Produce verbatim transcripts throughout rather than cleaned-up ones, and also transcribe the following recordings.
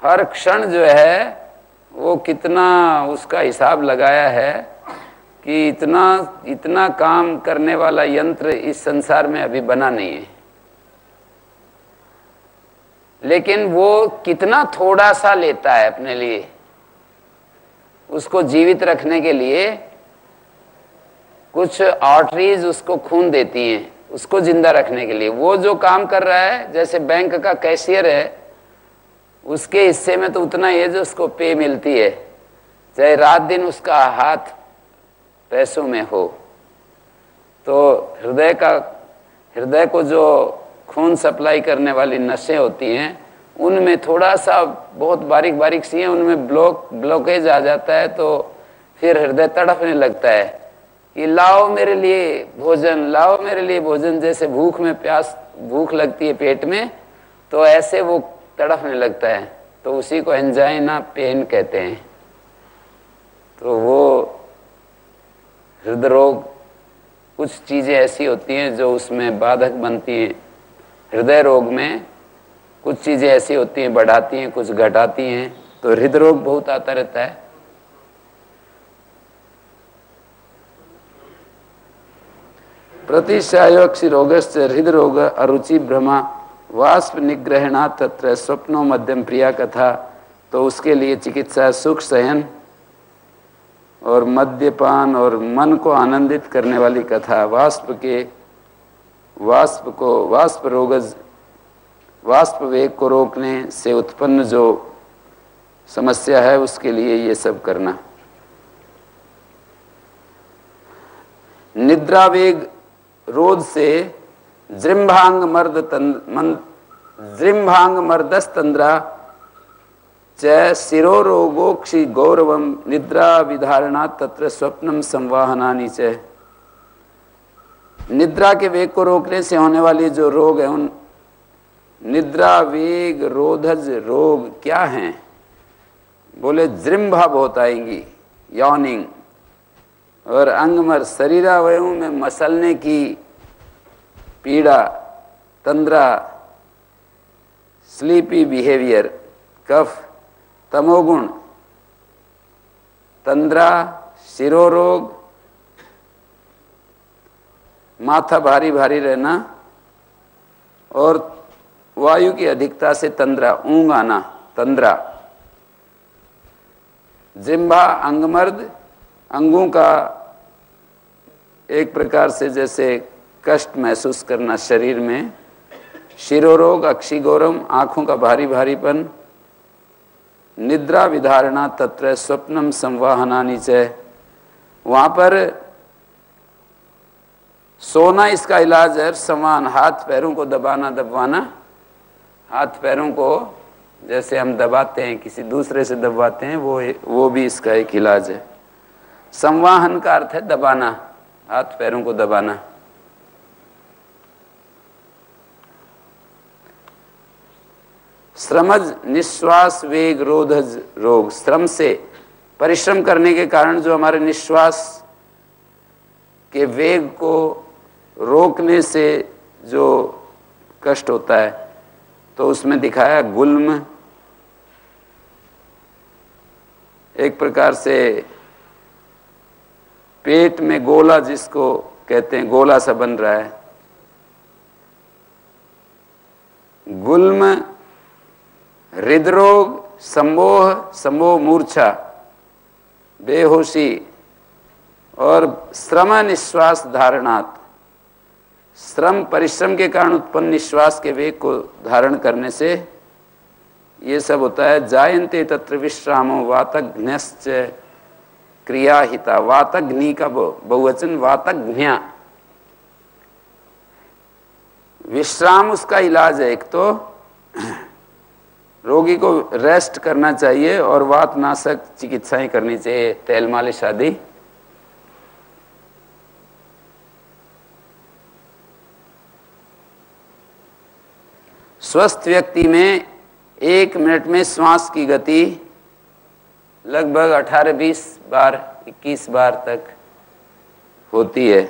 हर क्षण जो है वो कितना उसका हिसाब लगाया है कि इतना इतना काम करने वाला यंत्र इस संसार में अभी बना नहीं है। लेकिन वो कितना थोड़ा सा लेता है अपने लिए, उसको जीवित रखने के लिए कुछ आर्टरीज उसको खून देती हैं, उसको जिंदा रखने के लिए। वो जो काम कर रहा है, जैसे बैंक का कैशियर है, उसके हिस्से में तो उतना ही है जो उसको पे मिलती है, चाहे रात दिन उसका हाथ पैसों में हो। तो हृदय का हृदय को जो खून सप्लाई करने वाली नसें होती हैं, उनमें थोड़ा सा बहुत बारीक बारीक सी है, उनमें ब्लॉक ब्लॉकेज आ जाता है, तो फिर हृदय तड़पने लगता है कि लाओ मेरे लिए भोजन, लाओ मेरे लिए भोजन। जैसे भूख में प्यास भूख लगती है पेट में, तो ऐसे वो तड़पने लगता है, तो उसी को एंजाइना पेन कहते हैं। तो वो हृदय रोग, कुछ चीज़ें ऐसी होती हैं जो उसमें बाधक बनती हैं। हृदय रोग में कुछ चीज़ें ऐसी होती हैं बढ़ाती हैं, कुछ घटाती हैं, तो हृदय रोग बहुत आता रहता है। प्रतिशायोक्षि रोगश्च हृदय रोग अरुचि भ्रमा वाष्प निग्रहणा तत्र स्वप्नो मध्यम प्रिया कथा। तो उसके लिए चिकित्सा सुख शयन और मद्यपान और मन को आनंदित करने वाली कथा। वाष्प के वाष्प को वाष्प रोगज वाष्प वेग को रोकने से उत्पन्न जो समस्या है, उसके लिए ये सब करना। निद्रा वेग रोध से जृंभांग मर्द तंद जृंभांग मर्दस तंद्रा च शिरो रोगोक्षि गौरवम निद्रा विधारणा तत्र स्वप्नम संवाहनानि च। निद्रा के वेग को रोकने से होने वाली जो रोग है, उन निद्रा वेग रोधज रोग क्या हैं? बोले जृंभा बहुत आएंगी, यॉनिंग, और अंगमर शरीरावयों में मसलने की पीड़ा, तंद्रा स्लीपी बिहेवियर, कफ, तमोगुण, तंद्रा, शिरोरोग, माथा भारी भारी रहना, और वायु की अधिकता से तंद्रा, ऊंग आना, तंद्रा। जिम्भा अंगमर्द, अंगों का एक प्रकार से जैसे कष्ट महसूस करना शरीर में। शिरोरोग, अक्षिगौरम, आंखों का भारी भारीपन। निद्रा विधारणा तत्र स्वप्नम संवाहनानि च। वहाँ पर सोना इसका इलाज है। समान हाथ पैरों को दबाना दबाना, हाथ पैरों को जैसे हम दबाते हैं, किसी दूसरे से दबाते हैं, वो वो भी इसका एक इलाज है। संवाहन का अर्थ है दबाना, हाथ पैरों को दबाना। श्रमज निश्वास वेग रोधज रोग, श्रम से परिश्रम करने के कारण जो हमारे निश्वास के वेग को रोकने से जो कष्ट होता है, तो उसमें दिखाया गुल्म, एक प्रकार से पेट में गोला जिसको कहते हैं, गोला सा बन रहा है। गुल्म, हृदरोग, सम्मोह, सम्मोह मूर्छा, बेहोशी, और श्रम निश्वास धारणात्, श्रम परिश्रम के कारण उत्पन्न निश्वास के वेग को धारण करने से ये सब होता है। जायन्ते तत्र विश्रामो वातघ्न्यश्च क्रियाहिता। वातघ्नि का बहुवचन वातघ्न्या, विश्राम उसका इलाज है। एक तो रोगी को रेस्ट करना चाहिए और वातनाशक चिकित्साएं करनी चाहिए, तेल मालिश आदि। स्वस्थ व्यक्ति में एक मिनट में श्वास की गति लगभग अठारह बीस बार, इक्कीस बार तक होती है,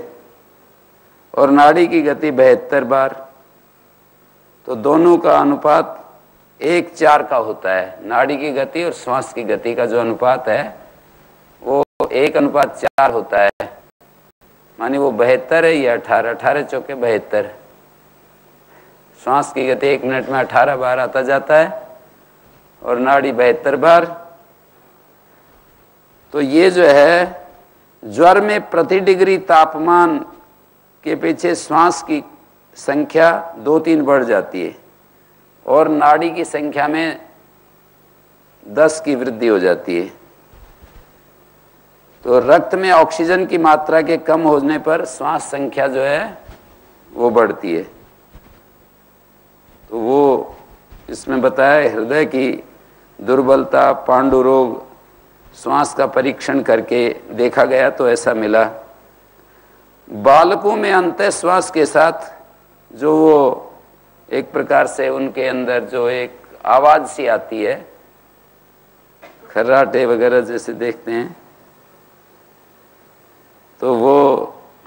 और नाड़ी की गति बहत्तर बार। तो दोनों का अनुपात एक चार का होता है। नाड़ी की गति और श्वास की गति का जो अनुपात है वो एक अनुपात चार होता है। मानी वो बहत्तर है या अठारह, अठारह चौके बहत्तर। श्वास की गति एक मिनट में अठारह बार आता जाता है और नाड़ी बहत्तर बार। तो ये जो है ज्वर में प्रति डिग्री तापमान के पीछे श्वास की संख्या दो तीन बढ़ जाती है और नाड़ी की संख्या में दस की वृद्धि हो जाती है। तो रक्त में ऑक्सीजन की मात्रा के कम होने पर श्वास संख्या जो है वो बढ़ती है। तो वो इसमें बताया हृदय की दुर्बलता, पांडु रोग, श्वास का परीक्षण करके देखा गया तो ऐसा मिला। बालकों में अंतः श्वास के साथ जो वो एक प्रकार से उनके अंदर जो एक आवाज सी आती है, खर्राटे वगैरह जैसे देखते हैं, तो वो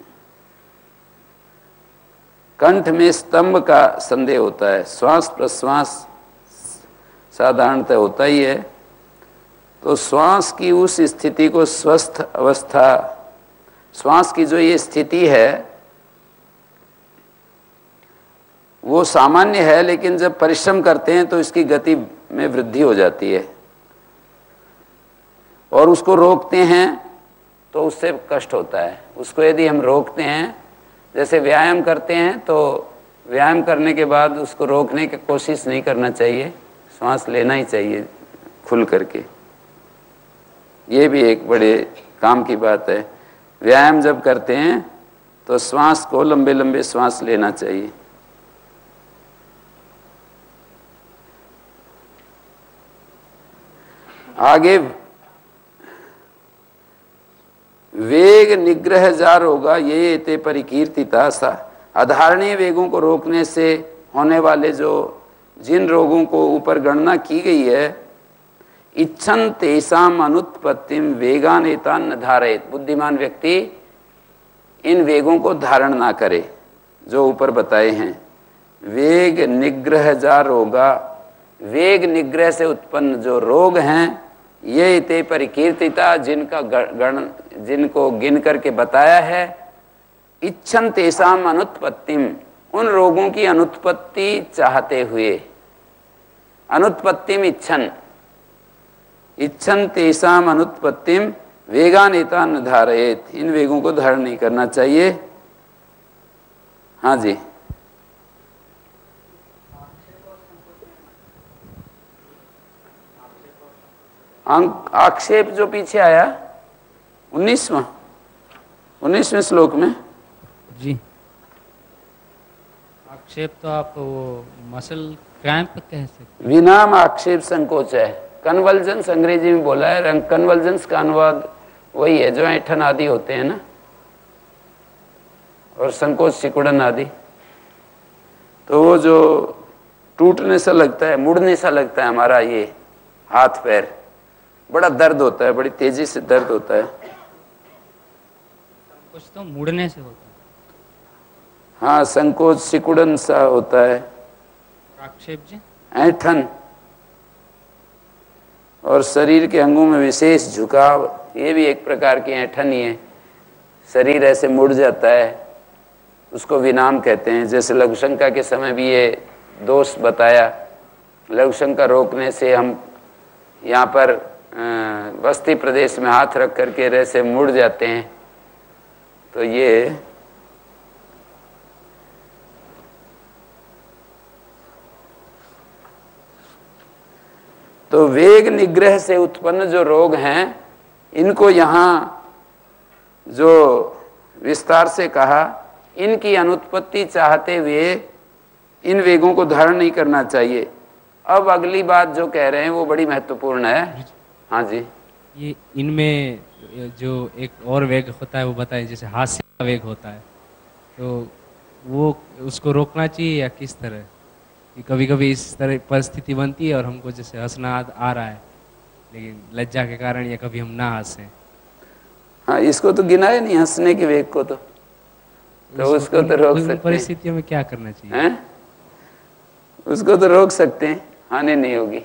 कंठ में स्तंभ का संदेह होता है। श्वास प्रश्वास साधारणतः होता ही है। तो श्वास की उस स्थिति को स्वस्थ अवस्था, श्वास की जो ये स्थिति है वो सामान्य है, लेकिन जब परिश्रम करते हैं तो इसकी गति में वृद्धि हो जाती है और उसको रोकते हैं तो उससे कष्ट होता है। उसको यदि हम रोकते हैं, जैसे व्यायाम करते हैं, तो व्यायाम करने के बाद उसको रोकने की कोशिश नहीं करना चाहिए, श्वास लेना ही चाहिए खुल करके। ये भी एक बड़े काम की बात है। व्यायाम जब करते हैं तो श्वास को लंबे लंबे श्वास लेना चाहिए। आगे वेग निग्रह जार होगा ये ते परिकीर्तिता सा। अधारणीय वेगों को रोकने से होने वाले जो जिन रोगों को ऊपर गणना की गई है, इच्छन तेषाम अनुत्पत्तिम वेगान एतान न धारयेत। बुद्धिमान व्यक्ति इन वेगों को धारण ना करे जो ऊपर बताए हैं। वेग निग्रह जार होगा, वेग निग्रह से उत्पन्न जो रोग हैं ये ते परिकीर्तिता, जिनका गण जिनको गिन करके बताया है। इच्छन तेषाम अनुत्पत्तिम, उन रोगों की अनुत्पत्ति चाहते हुए। अनुत्पत्तिम इच्छन, इच्छन तेषाम अनुत्पत्तिम वेगान एतान न धारयेत। इन वेगों को धारण नहीं करना चाहिए। हाँ जी, अंक आक्षेप जो पीछे आया उन्नीसवां उन्नीसवें श्लोक में जी, आक्षेप तो आप वो मसल क्रैम्प कह सकते। विनाम आक्षेप संकोच है। कन्वल्जेंस अंग्रेजी में बोला है। कन्वल्जेंस का अनुवाद वही है जो ऐठन आदि होते हैं ना, और संकोच सिकुड़न आदि। तो वो जो टूटने सा लगता है, मुड़ने सा लगता है हमारा ये हाथ पैर, बड़ा दर्द होता है, बड़ी तेजी से दर्द होता है। कुछ तो मुड़ने से होता है। हाँ, संकोच सिकुड़न सा होता है। आक्षेप जी, ऐठन और शरीर के अंगों में विशेष झुकाव, ये भी एक प्रकार की ऐठन ही है। शरीर ऐसे मुड़ जाता है, उसको विनाम कहते हैं। जैसे लघुशंका के समय भी ये दोष बताया। लघुशंका रोकने से हम यहाँ पर बस्ती प्रदेश में हाथ रख करके ऐसे मुड़ जाते हैं। तो ये तो वेग निग्रह से उत्पन्न जो रोग हैं, इनको यहाँ जो विस्तार से कहा, इनकी अनुत्पत्ति चाहते हुए इन वेगों को धारण नहीं करना चाहिए। अब अगली बात जो कह रहे हैं वो बड़ी महत्वपूर्ण है। हाँ जी, ये इनमें जो एक और वेग होता है वो बताएं, जैसे हास्य का वेग होता है, तो वो उसको रोकना चाहिए या किस तरह? कि कभी कभी इस तरह परिस्थिति बनती है और हमको जैसे हंसना आ, आ रहा है, लेकिन लज्जा के कारण या कभी हम ना हंसें। हाँ, इसको तो गिनाए नहीं, हंसने के वेग को तो तो उसको तो रोक सकते हैं। परिस्थितियों में क्या करना चाहिए? हैं? उसको तो रोक सकते हैं। हानि नहीं होगी।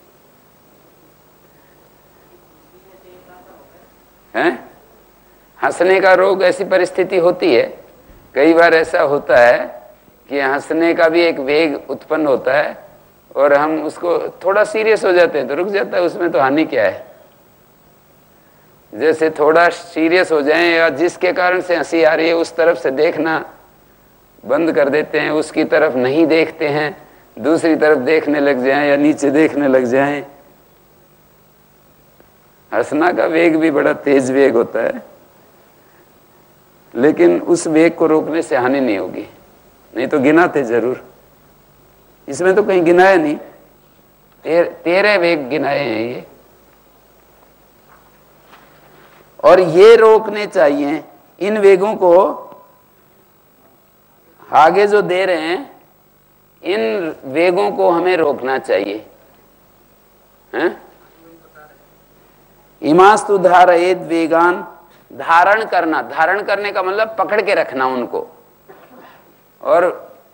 हैं? हंसने का रोग, ऐसी परिस्थिति होती है, कई बार ऐसा होता है कि हंसने का भी एक वेग उत्पन्न होता है और हम उसको थोड़ा सीरियस हो जाते हैं तो रुक जाता है, उसमें तो हानि क्या है। जैसे थोड़ा सीरियस हो जाएं या जिसके कारण से हंसी आ रही है उस तरफ से देखना बंद कर देते हैं, उसकी तरफ नहीं देखते हैं, दूसरी तरफ देखने लग जाएं या नीचे देखने लग जाएं। हंसना का वेग भी बड़ा तेज वेग होता है, लेकिन उस वेग को रोकने से हानि नहीं होगी, नहीं तो गिनाते जरूर। इसमें तो कहीं गिनाया नहीं, तेर, तेरह वेग गिनाए हैं ये, और ये रोकने चाहिए। इन वेगों को आगे जो दे रहे हैं, इन वेगों को हमें रोकना चाहिए। हैं? इमास्तु धारयेद वेगान, धारण करना, धारण करने का मतलब पकड़ के रखना उनको, और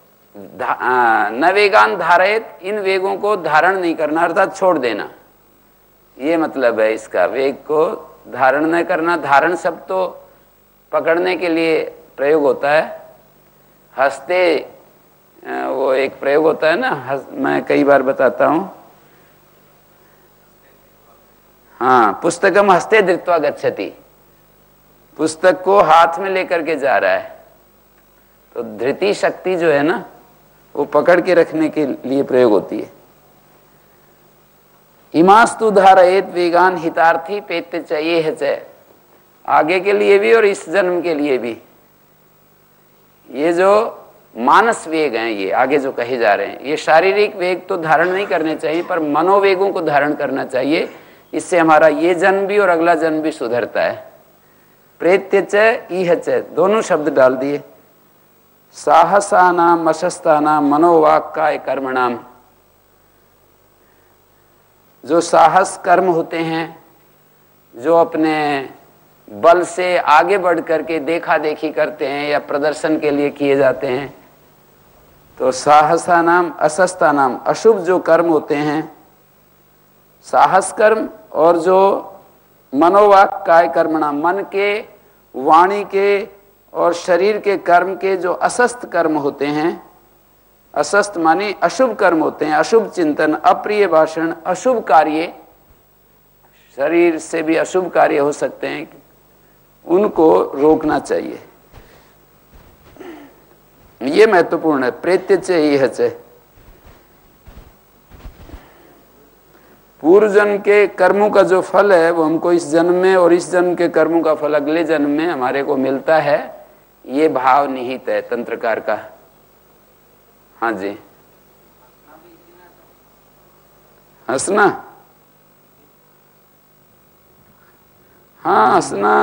न वेगान धारयेत, इन वेगों को धारण नहीं करना अर्थात छोड़ देना, ये मतलब है इसका। वेग को धारण न करना, धारण शब्द तो पकड़ने के लिए प्रयोग होता है। हंसते वो एक प्रयोग होता है ना, मैं कई बार बताता हूं। हाँ, पुस्तकम हस्ते धृत्वा गच्छति, पुस्तक को हाथ में लेकर के जा रहा है, तो धृति शक्ति जो है ना वो पकड़ के रखने के लिए प्रयोग होती है। इमास्तु धारयेत वेगान हितार्थी पेत्य चाहिए है च, आगे के लिए भी और इस जन्म के लिए भी। ये जो मानस वेग हैं, ये आगे जो कहे जा रहे हैं, ये शारीरिक वेग तो धारण नहीं करने चाहिए, पर मनोवेगों को धारण करना चाहिए। इससे हमारा ये जन्म भी और अगला जन्म भी सुधरता है। प्रेत्य च इह च, दोनों शब्द डाल दिए। साहसानाम अशस्तानाम मनोवाक काय कर्मणाम, जो साहस कर्म होते हैं, जो अपने बल से आगे बढ़ करके देखा देखी करते हैं या प्रदर्शन के लिए किए जाते हैं, तो साहसानाम अशस्तानाम, अशुभ जो कर्म होते हैं साहस कर्म, और जो मनोवाक काय कर्मणाम, मन के, वाणी के और शरीर के कर्म के जो असस्त कर्म होते हैं, असस्त माने अशुभ कर्म होते हैं, अशुभ चिंतन, अप्रिय भाषण, अशुभ कार्य, शरीर से भी अशुभ कार्य हो सकते हैं, उनको रोकना चाहिए। ये महत्वपूर्ण है। प्रेत्य च इह च, पूर्व जन्म के कर्मों का जो फल है वो हमको इस जन्म में, और इस जन्म के कर्मों का फल अगले जन्म में हमारे को मिलता है, ये भाव निहित है तंत्रकार का। हाँ जी, हंसना, हाँ हंसना,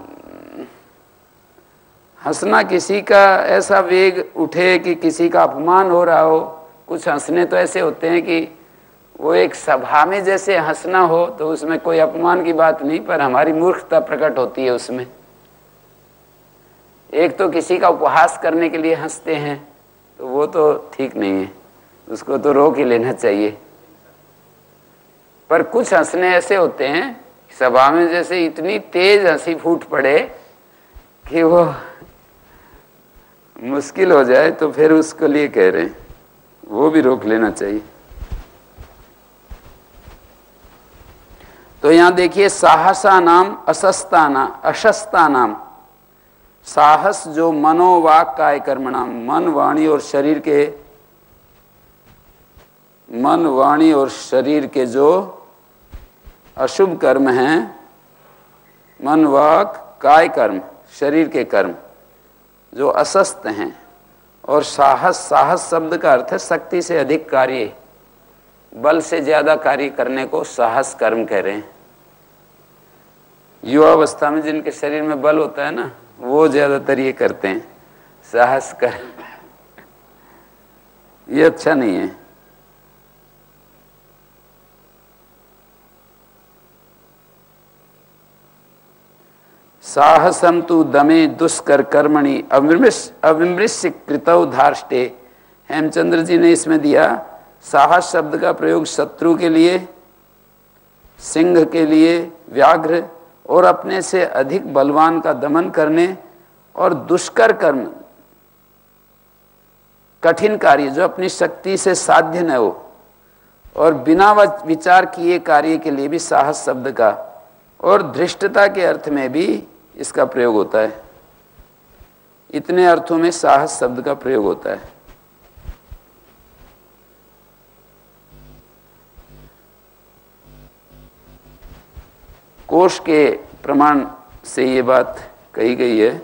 हंसना किसी का ऐसा वेग उठे कि किसी का अपमान हो रहा हो। कुछ हंसने तो ऐसे होते हैं कि वो एक सभा में जैसे हंसना हो, तो उसमें कोई अपमान की बात नहीं, पर हमारी मूर्खता प्रकट होती है उसमें। एक तो किसी का उपहास करने के लिए हंसते हैं, तो वो तो ठीक नहीं है, उसको तो रोक ही लेना चाहिए। पर कुछ हंसने ऐसे होते हैं सभा में जैसे इतनी तेज हंसी फूट पड़े कि वो मुश्किल हो जाए, तो फिर उसके लिए कह रहे हैं, वो भी रोक लेना चाहिए। तो यहां देखिए, साहसा नाम अशस्ता नाम, अशस्ता नाम, साहस जो मनोवाक काय कर्मणाम, मन वाणी और शरीर के, मन वाणी और शरीर के जो अशुभ कर्म हैं, मन वाक काय कर्म, शरीर के कर्म जो असस्त हैं, और साहस, साहस शब्द का अर्थ है शक्ति से अधिक कार्य, बल से ज्यादा कार्य करने को साहस कर्म कह रहे हैं। युवावस्था में जिनके शरीर में बल होता है ना, वो ज्यादातर ये करते हैं साहस कर्म। ये अच्छा नहीं है। साहसम तु दमे दुष्कर कर्मणि अविमृश अविमृश्य कृतौ धार्ष्टे, हेमचंद्र जी ने इसमें दिया, साहस शब्द का प्रयोग शत्रु के लिए, सिंह के लिए, व्याघ्र और अपने से अधिक बलवान का दमन करने और दुष्कर कर्म, कठिन कार्य जो अपनी शक्ति से साध्य न हो और बिना विचार किए कार्य के लिए भी साहस शब्द का, और धृष्टता के अर्थ में भी इसका प्रयोग होता है। इतने अर्थों में साहस शब्द का प्रयोग होता है। कोश के प्रमाण से ये बात कही गई है।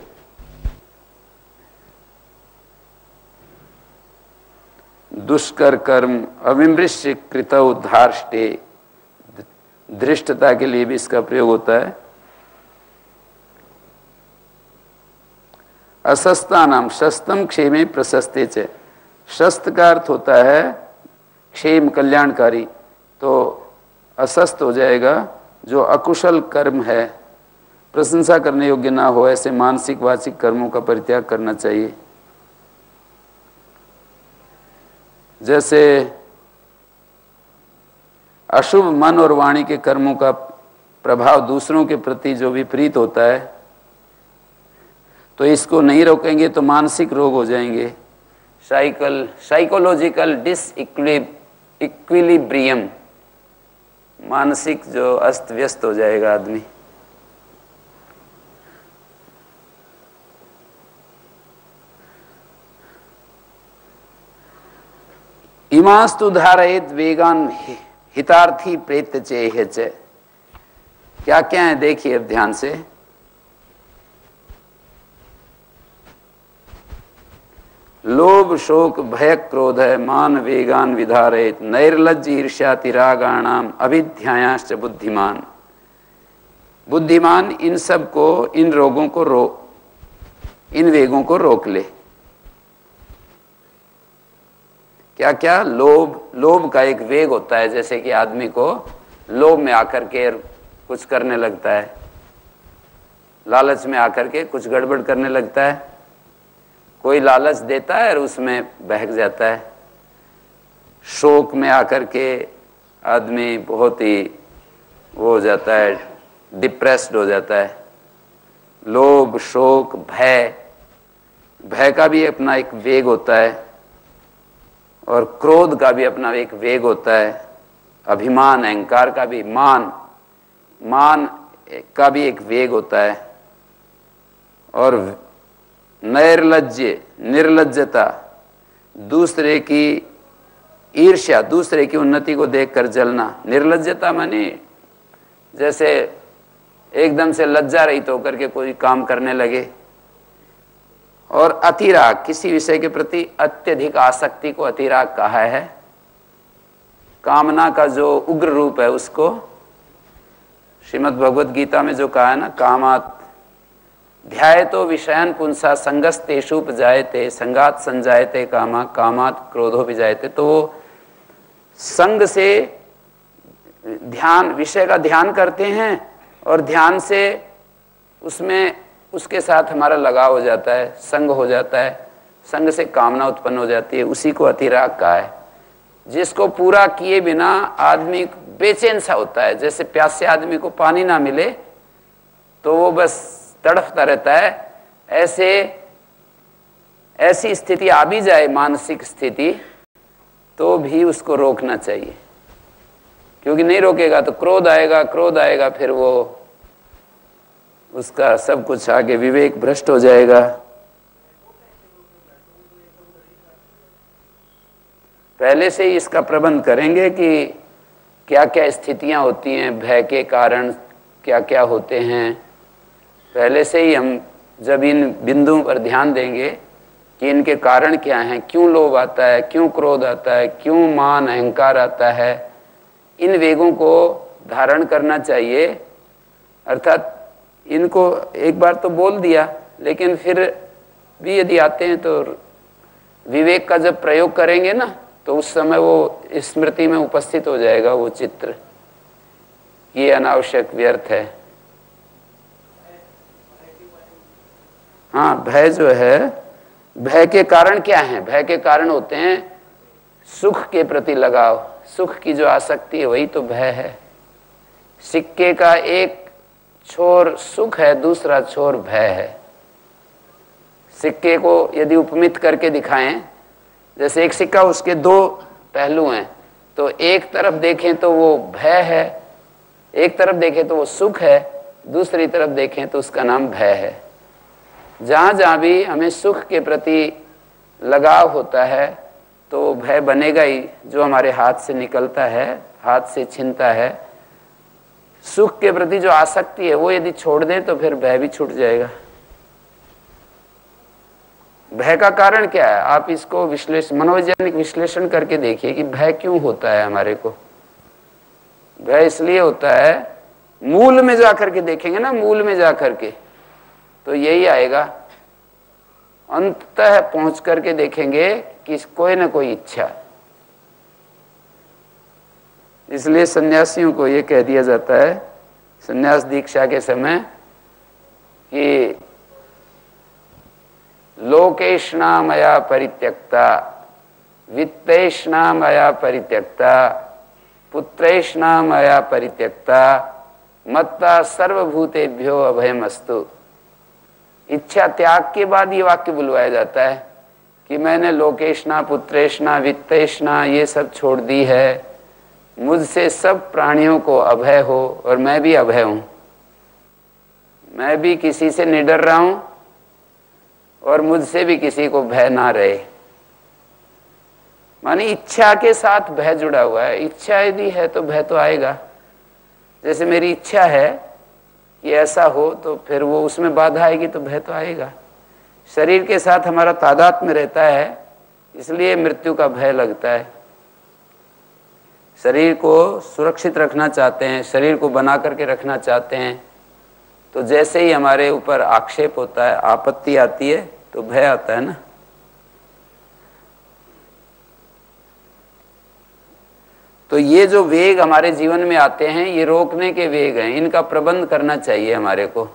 दुष्कर कर्म अविमृश्य कृतौ धार्ष्टे, धृष्टता के लिए भी इसका प्रयोग होता है। अशस्ता नाम शस्तम क्षेमे प्रशस्ते च, शस्त का अर्थ होता है क्षेम कल्याणकारी, तो अशस्त हो जाएगा जो अकुशल कर्म है, प्रशंसा करने योग्य ना हो, ऐसे मानसिक वाचिक कर्मों का परित्याग करना चाहिए। जैसे अशुभ मन और वाणी के कर्मों का प्रभाव दूसरों के प्रति जो विपरीत होता है, तो इसको नहीं रोकेंगे तो मानसिक रोग हो जाएंगे, साइकल साइकोलॉजिकल डिस इक्विलिब्रियम, मानसिक जो अस्त व्यस्त हो जाएगा आदमी। इमास्तु धारयेत वेगान हितार्थी प्रेत चेह च, क्या क्या है देखिए अब ध्यान से। लोभ शोक भय क्रोध है मान वेगान विधारयेत, नैर्लज्ज ईर्ष्या तिरागाणाम अभिध्यायाश्च बुद्धिमान, बुद्धिमान इन सब को, इन रोगों को रो इन वेगों को रोक ले। क्या क्या? लोभ, लोभ का एक वेग होता है, जैसे कि आदमी को लोभ में आकर के कुछ करने लगता है, लालच में आकर के कुछ गड़बड़ करने लगता है, कोई लालच देता है और उसमें बहक जाता है। शोक में आकर के आदमी बहुत ही वो हो जाता है, डिप्रेस्ड हो जाता है। लोभ शोक भय, भय का भी अपना एक वेग होता है और क्रोध का भी अपना एक वेग होता है। अभिमान अहंकार का भी, मान मान का भी एक वेग होता है। और नैर्लज्य निर्लज्जता, दूसरे की ईर्ष्या, दूसरे की उन्नति को देखकर जलना। निर्लज्जता माने जैसे एकदम से लज्जा रहित होकर के कोई काम करने लगे। और अतिराग, किसी विषय के प्रति अत्यधिक आसक्ति को अतिराग कहा है। कामना का जो उग्र रूप है उसको श्रीमद् भगवद गीता में जो कहा है ना, कामात ध्यायतो विषयान पुंसा संगस्तेषुपजायते संगात संजायते कामा कामात क्रोधो विजायते। तो वो संग से ध्यान, विषय का ध्यान करते हैं और ध्यान से उसमें उसके साथ हमारा लगाव हो जाता है, संग हो जाता है, संग से कामना उत्पन्न हो जाती है, उसी को अतिराग कहा है। जिसको पूरा किए बिना आदमी बेचैन सा होता है। जैसे प्यासे आदमी को पानी ना मिले तो वो बस तड़फता रहता है, ऐसे ऐसी स्थिति आ भी जाए, मानसिक स्थिति, तो भी उसको रोकना चाहिए, क्योंकि नहीं रोकेगा तो क्रोध आएगा, क्रोध आएगा फिर वो उसका सब कुछ आगे विवेक भ्रष्ट हो जाएगा। पहले से ही इसका प्रबंध करेंगे कि क्या क्या स्थितियां होती हैं, भय के कारण क्या क्या होते हैं। पहले से ही हम जब इन बिंदुओं पर ध्यान देंगे कि इनके कारण क्या हैं, क्यों लोभ आता है, क्यों क्रोध आता है, क्यों मान अहंकार आता है, इन वेगों को धारण करना चाहिए। अर्थात इनको एक बार तो बोल दिया, लेकिन फिर भी यदि आते हैं तो विवेक का जब प्रयोग करेंगे ना, तो उस समय वो स्मृति में उपस्थित हो जाएगा वो चित्र, ये अनावश्यक व्यर्थ है। हाँ, भय जो है, भय के कारण क्या है? भय के कारण होते हैं सुख के प्रति लगाव, सुख की जो आसक्ति है वही तो भय है। सिक्के का एक छोर सुख है, दूसरा छोर भय है। सिक्के को यदि उपमित करके दिखाएं, जैसे एक सिक्का उसके दो पहलू हैं, तो एक तरफ देखें तो वो भय है, एक तरफ देखें तो वो सुख है, दूसरी तरफ देखें तो उसका नाम भय है। जहाँ जहाँ भी हमें सुख के प्रति लगाव होता है तो भय बनेगा ही, जो हमारे हाथ से निकलता है, हाथ से छिनता है। सुख के प्रति जो आसक्ति है वो यदि छोड़ दें तो फिर भय भी छूट जाएगा। भय का कारण क्या है? आप इसको विश्लेषण, मनोवैज्ञानिक विश्लेषण करके देखिए कि भय क्यों होता है हमारे को। भय इसलिए होता है, मूल में जाकर के देखेंगे ना, मूल में जाकर के तो यही आएगा। अंततः पहुंच करके देखेंगे कि कोई ना कोई इच्छा। इसलिए सन्यासियों को ये कह दिया जाता है सन्यास दीक्षा के समय कि लोकेशना मया परित्यक्ता, वित्तेशना मया परित्यक्ता, पुत्रेशना मया परित्यक्ता, मत्ता सर्वभूतेभ्यो अभयमस्तु। इच्छा त्याग के बाद ये वाक्य बुलवाया जाता है कि मैंने लोकेशना, पुत्रेशना, वित्तेशना ये सब छोड़ दी है, मुझसे सब प्राणियों को अभय हो और मैं भी अभय हूं। मैं भी किसी से नहीं डर रहा हूं और मुझसे भी किसी को भय ना रहे। माने इच्छा के साथ भय जुड़ा हुआ है। इच्छा यदि है तो भय तो आएगा। जैसे मेरी इच्छा है कि ऐसा हो तो फिर वो उसमें बाधा आएगी तो भय तो आएगा। शरीर के साथ हमारा तादात्म्य रहता है, इसलिए मृत्यु का भय लगता है। शरीर को सुरक्षित रखना चाहते हैं, शरीर को बना करके रखना चाहते हैं, तो जैसे ही हमारे ऊपर आक्षेप होता है, आपत्ति आती है तो भय आता है ना। तो ये जो वेग हमारे जीवन में आते हैं ये रोकने के वेग हैं, इनका प्रबंध करना चाहिए हमारे को।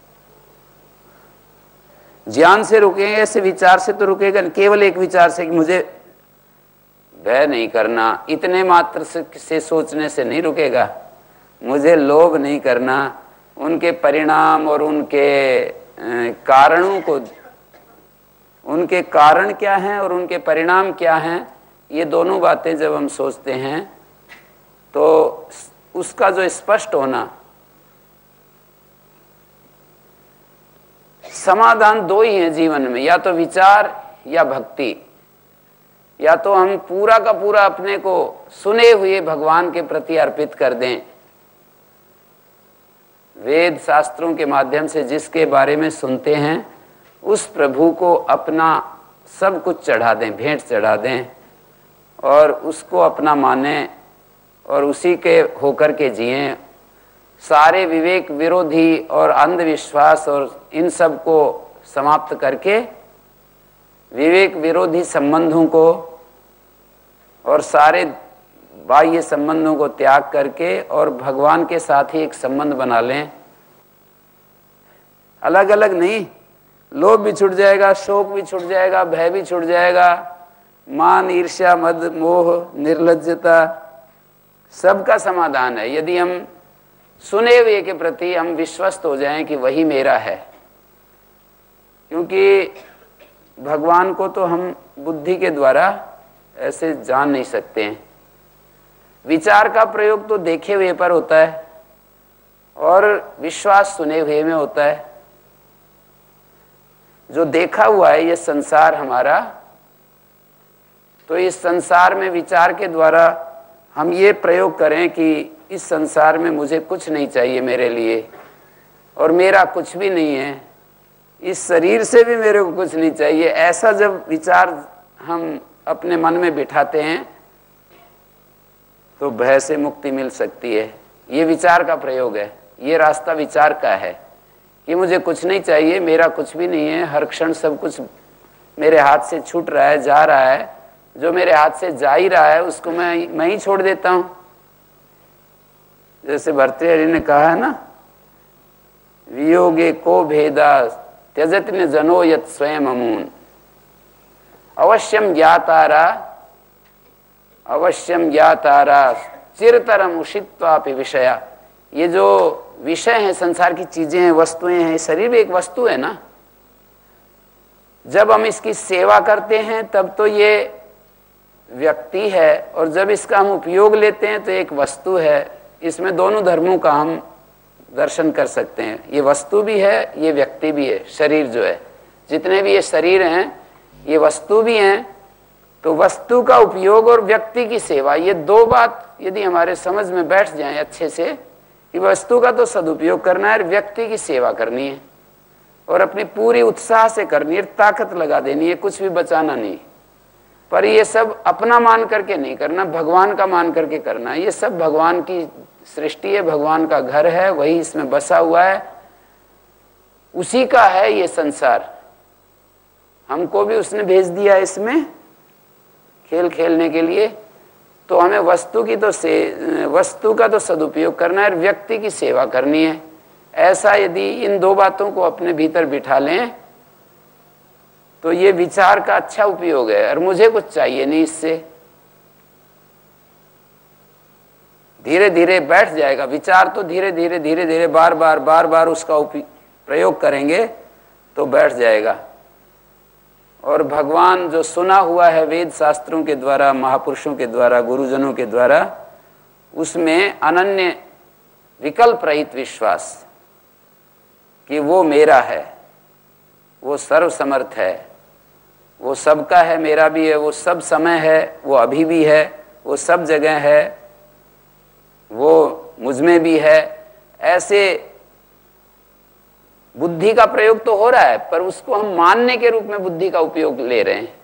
ज्ञान से रुकेंगे, ऐसे विचार से तो रुकेगा, केवल एक विचार से कि मुझे भय नहीं करना, इतने मात्र से, से सोचने से नहीं रुकेगा। मुझे लोभ नहीं करना, उनके परिणाम और उनके कारणों को, उनके कारण क्या हैं और उनके परिणाम क्या हैं, ये दोनों बातें जब हम सोचते हैं तो उसका जो स्पष्ट होना, समाधान दो ही है जीवन में, या तो विचार या भक्ति। या तो हम पूरा का पूरा अपने को सुने हुए भगवान के प्रति अर्पित कर दें, वेद शास्त्रों के माध्यम से जिसके बारे में सुनते हैं उस प्रभु को अपना सब कुछ चढ़ा दें, भेंट चढ़ा दें और उसको अपना माने और उसी के होकर के जिएं। सारे विवेक विरोधी और अंधविश्वास और इन सब को समाप्त करके विवेक विरोधी संबंधों को और सारे बाह्य संबंधों को त्याग करके और भगवान के साथ ही एक संबंध बना लें। अलग अलग नहीं, लोभ भी छूट जाएगा, शोक भी छूट जाएगा, भय भी छूट जाएगा, मान, ईर्ष्या, मद, मोह, निर्लज्जता, सबका समाधान है यदि हम सुने हुए के प्रति हम विश्वस्त हो जाएं कि वही मेरा है। क्योंकि भगवान को तो हम बुद्धि के द्वारा ऐसे जान नहीं सकते हैं। विचार का प्रयोग तो देखे हुए पर होता है और विश्वास सुने हुए में होता है। जो देखा हुआ है ये संसार हमारा, तो इस संसार में विचार के द्वारा हम ये प्रयोग करें कि इस संसार में मुझे कुछ नहीं चाहिए मेरे लिए और मेरा कुछ भी नहीं है, इस शरीर से भी मेरे को कुछ नहीं चाहिए। ऐसा जब विचार हम अपने मन में बिठाते हैं तो भय से मुक्ति मिल सकती है। ये विचार का प्रयोग है, ये रास्ता विचार का है कि मुझे कुछ नहीं चाहिए, मेरा कुछ भी नहीं है, हर क्षण सब कुछ मेरे हाथ से छूट रहा है, जा रहा है, जो मेरे हाथ से जा ही रहा है उसको मैं मैं ही छोड़ देता हूं। जैसे भर्तृहरि ने कहा है ना, वियोगे को भेदा त्यजत ने जनो यत स्वयं अमून, अवश्यम ज्ञातारा अवश्यम या तारा चिरतरम उषित्वापि विषया। ये जो विषय हैं, संसार की चीजें हैं, वस्तुएं हैं, शरीर भी एक वस्तु है ना। जब हम इसकी सेवा करते हैं तब तो ये व्यक्ति है, और जब इसका हम उपयोग लेते हैं तो एक वस्तु है। इसमें दोनों धर्मों का हम दर्शन कर सकते हैं। ये वस्तु भी है, ये व्यक्ति भी है। शरीर जो है, जितने भी ये शरीर हैं ये वस्तु भी हैं। तो वस्तु का उपयोग और व्यक्ति की सेवा, ये दो बात यदि हमारे समझ में बैठ जाए अच्छे से कि वस्तु का तो सदुपयोग करना है और व्यक्ति की सेवा करनी है, और अपनी पूरी उत्साह से करनी है, ताकत लगा देनी है, कुछ भी बचाना नहीं। पर ये सब अपना मान करके नहीं करना, भगवान का मान करके करना। ये सब भगवान की सृष्टि है, भगवान का घर है, वही इसमें बसा हुआ है, उसी का है ये संसार। हमको भी उसने भेज दिया इसमें खेल खेलने के लिए। तो हमें वस्तु की तो से वस्तु का तो सदुपयोग करना है और व्यक्ति की सेवा करनी है। ऐसा यदि इन दो बातों को अपने भीतर बिठा लें तो ये विचार का अच्छा उपयोग है। और मुझे कुछ चाहिए नहीं इससे, धीरे धीरे बैठ जाएगा विचार। तो धीरे धीरे धीरे धीरे बार बार बार बार उसका प्रयोग करेंगे तो बैठ जाएगा। और भगवान जो सुना हुआ है वेद शास्त्रों के द्वारा, महापुरुषों के द्वारा, गुरुजनों के द्वारा, उसमें अनन्य विकल्प रहित विश्वास कि वो मेरा है, वो सर्वसमर्थ है, वो सबका है, मेरा भी है, वो सब समय है, वो अभी भी है, वो सब जगह है, वो मुझमें भी है। ऐसे बुद्धि का प्रयोग तो हो रहा है, पर उसको हम मानने के रूप में बुद्धि का उपयोग ले रहे हैं।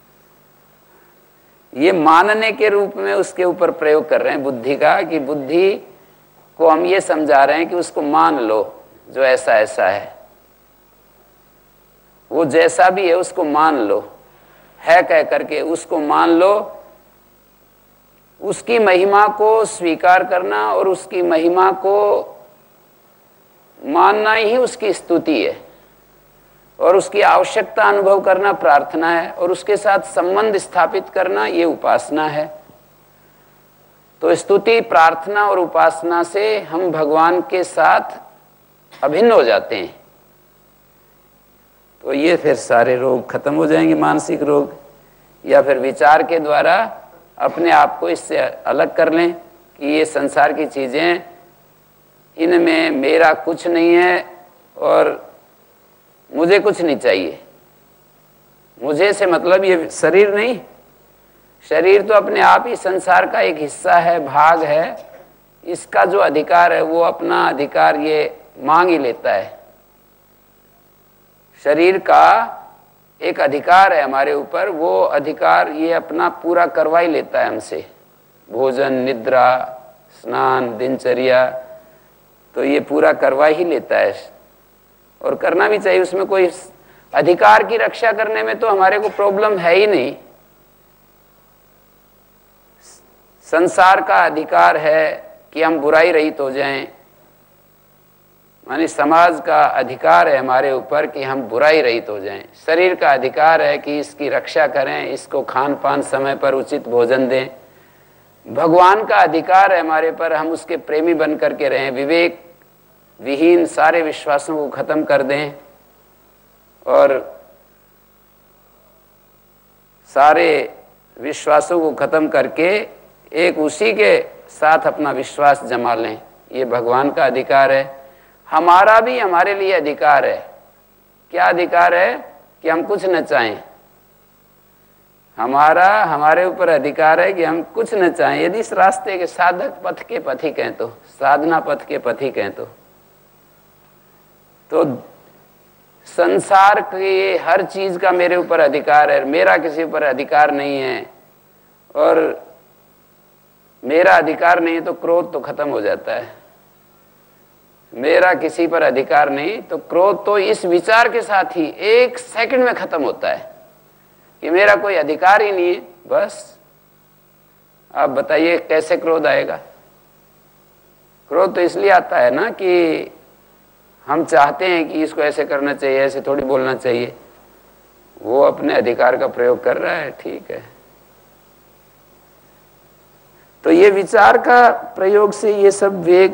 ये मानने के रूप में उसके ऊपर प्रयोग कर रहे हैं बुद्धि का, कि बुद्धि को हम ये समझा रहे हैं कि उसको मान लो, जो ऐसा ऐसा है, वो जैसा भी है उसको मान लो, है कह करके उसको मान लो। उसकी महिमा को स्वीकार करना और उसकी महिमा को मानना ही उसकी स्तुति है, और उसकी आवश्यकता अनुभव करना प्रार्थना है, और उसके साथ संबंध स्थापित करना ये उपासना है। तो स्तुति, प्रार्थना और उपासना से हम भगवान के साथ अभिन्न हो जाते हैं। तो ये फिर सारे रोग खत्म हो जाएंगे, मानसिक रोग, या फिर विचार के द्वारा अपने आप को इससे अलग कर लें कि ये संसार की चीजें, इनमें मेरा कुछ नहीं है और मुझे कुछ नहीं चाहिए। मुझे से मतलब ये शरीर नहीं, शरीर तो अपने आप ही संसार का एक हिस्सा है, भाग है। इसका जो अधिकार है वो अपना अधिकार ये मांग ही लेता है। शरीर का एक अधिकार है हमारे ऊपर, वो अधिकार ये अपना पूरा करवा ही लेता है हमसे। भोजन, निद्रा, स्नान, दिनचर्या, तो ये पूरा करवा ही लेता है, और करना भी चाहिए। उसमें कोई अधिकार की रक्षा करने में तो हमारे को प्रॉब्लम है ही नहीं। संसार का अधिकार है कि हम बुराई रहित हो जाएं, माने समाज का अधिकार है हमारे ऊपर कि हम बुराई रहित हो जाएं। शरीर का अधिकार है कि इसकी रक्षा करें, इसको खान पान समय पर उचित भोजन दें। भगवान का अधिकार है हमारे पर, हम उसके प्रेमी बन करके रहें, विवेक विहीन सारे विश्वासों को खत्म कर दें और सारे विश्वासों को खत्म करके एक उसी के साथ अपना विश्वास जमा लें। ये भगवान का अधिकार है। हमारा भी हमारे लिए अधिकार है। क्या अधिकार है? कि हम कुछ न चाहें। हमारा हमारे ऊपर अधिकार है कि हम कुछ न चाहें। यदि इस रास्ते के साधक पथ के पथिक हैं, तो साधना पथ के पथिक हैं, तो तो संसार की हर चीज का मेरे ऊपर अधिकार है, मेरा किसी ऊपर अधिकार नहीं है। और मेरा अधिकार नहीं है तो क्रोध तो खत्म हो जाता है। मेरा किसी पर अधिकार नहीं तो क्रोध तो इस विचार के साथ ही एक सेकंड में खत्म होता है कि मेरा कोई अधिकार ही नहीं है। बस आप बताइए कैसे क्रोध आएगा? क्रोध तो इसलिए आता है ना कि हम चाहते हैं कि इसको ऐसे करना चाहिए, ऐसे थोड़ी बोलना चाहिए। वो अपने अधिकार का प्रयोग कर रहा है, ठीक है। तो ये विचार का प्रयोग से ये सब वेग,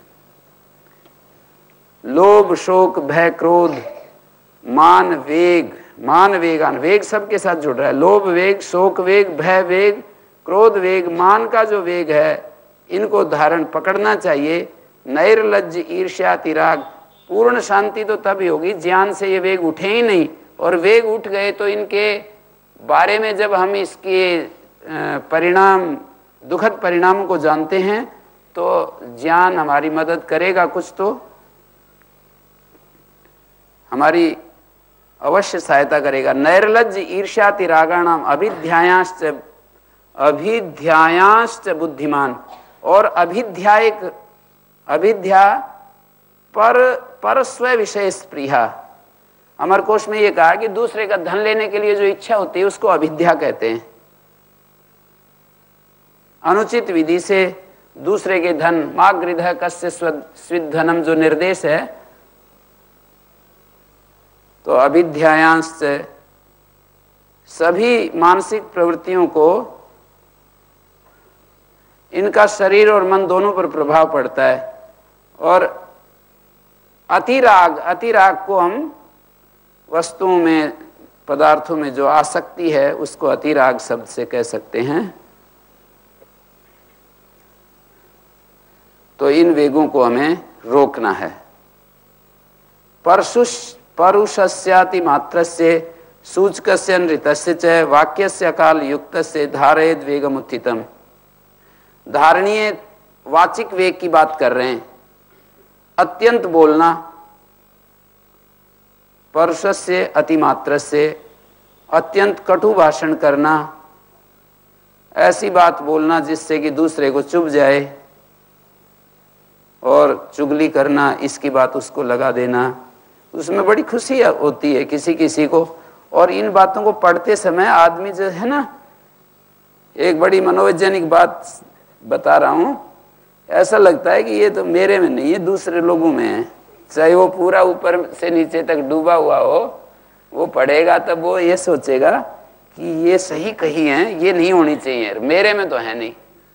लोभ, शोक, भय, क्रोध, मान, वेग, मान, वेगान, वेग सबके साथ जुड़ रहा है। लोभ वेग, शोक वेग, भय वेग, क्रोध वेग, मान का जो वेग है, इनको धारण पकड़ना चाहिए। नैर्लज्ज, ईर्ष्या, तिराग, पूर्ण शांति तो तभी होगी ज्ञान से ये वेग उठे ही नहीं, और वेग उठ गए तो इनके बारे में जब हम इसके परिणाम, दुखद परिणाम को जानते हैं तो ज्ञान हमारी मदद करेगा, कुछ तो हमारी अवश्य सहायता करेगा। नैर्लज्ज, ईर्ष्या, तिरागाणाम अभिध्यायाश्च, अभिध्यायाश्च बुद्धिमान, और अभिध्या एक अभिध्या पर पर स्व विषय स्पृहा। अमरकोश में ये कहा कि दूसरे का धन लेने के लिए जो इच्छा होती है उसको अभिध्या कहते हैं। अनुचित विधि से दूसरे के धन, मागृध कस्य स्विद्धनम जो निर्देश है, तो अभिध्यायांश सभी मानसिक प्रवृत्तियों को, इनका शरीर और मन दोनों पर प्रभाव पड़ता है। और अतिराग, अतिराग को हम वस्तुओं में, पदार्थों में जो आसक्ति है उसको अतिराग शब्द से कह सकते हैं। तो इन वेगों को हमें रोकना है। परशुष परुषस्याति मात्रस्य सूचकस्य नृतस्य च वाक्यस्य काल युक्तस्य धारयेद वेगमुत्थितम। धारणीय वाचिक वेग की बात कर रहे हैं। अत्यंत बोलना, परुषस्य अतिमात्रस्य, अत्यंत कटु भाषण करना, ऐसी बात बोलना जिससे कि दूसरे को चुभ जाए, और चुगली करना, इसकी बात उसको लगा देना, उसमें बड़ी खुशी होती है किसी किसी को। और इन बातों को पढ़ते समय आदमी जो है ना, एक बड़ी मनोवैज्ञानिक बात बता रहा हूं, ऐसा लगता है कि ये तो मेरे में नहीं है, दूसरे लोगों में है। चाहे वो पूरा ऊपर से नीचे तक डूबा हुआ हो, वो पढ़ेगा तब वो ये सोचेगा कि ये सही कही है, ये नहीं होनी चाहिए, मेरे में तो है नहीं।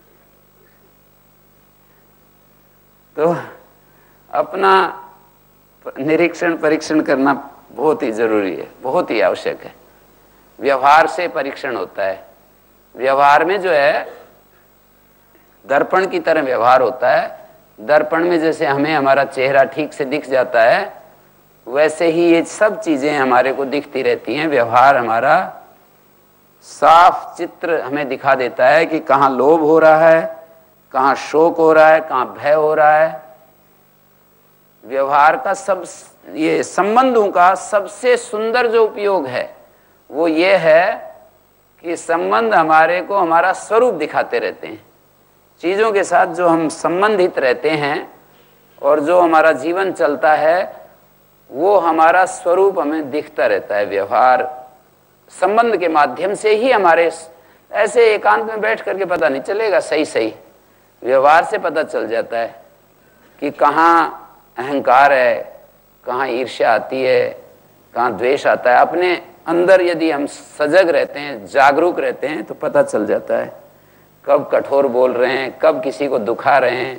तो अपना निरीक्षण परीक्षण करना बहुत ही जरूरी है, बहुत ही आवश्यक है। व्यवहार से परीक्षण होता है। व्यवहार में जो है दर्पण की तरह व्यवहार होता है। दर्पण में जैसे हमें हमारा चेहरा ठीक से दिख जाता है, वैसे ही ये सब चीजें हमारे को दिखती रहती हैं। व्यवहार हमारा साफ चित्र हमें दिखा देता है कि कहाँ लोभ हो रहा है, कहाँ शोक हो रहा है, कहाँ भय हो रहा है। व्यवहार का सब, ये संबंधों का सबसे सुंदर जो उपयोग है वो ये है कि संबंध हमारे को हमारा स्वरूप दिखाते रहते हैं। चीज़ों के साथ जो हम संबंधित रहते हैं और जो हमारा जीवन चलता है वो हमारा स्वरूप हमें दिखता रहता है। व्यवहार संबंध के माध्यम से ही हमारे, ऐसे एकांत में बैठ करके पता नहीं चलेगा सही सही, व्यवहार से पता चल जाता है कि कहाँ अहंकार है, कहाँ ईर्ष्या आती है, कहाँ द्वेष आता है। अपने अंदर यदि हम सजग रहते हैं, जागरूक रहते हैं, तो पता चल जाता है कब कठोर बोल रहे हैं, कब किसी को दुखा रहे हैं,